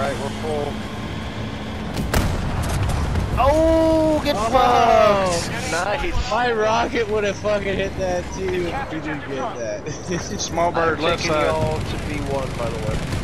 Alright, we're full. Oh, get fucked! Nice. My rocket would have fucking hit that too if we didn't get that. Small bird left side. Y'all to B1, by the way.